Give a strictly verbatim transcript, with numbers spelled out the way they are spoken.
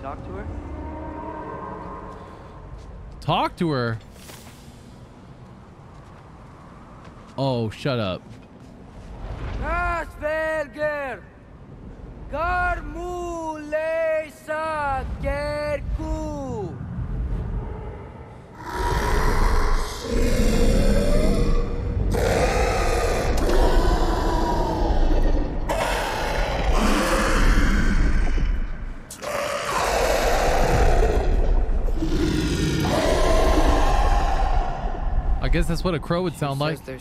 talk to her? Talk to her? Oh, shut up. Asperger! Carmulesa Kerku! I guess that's what a crow would sound like. They're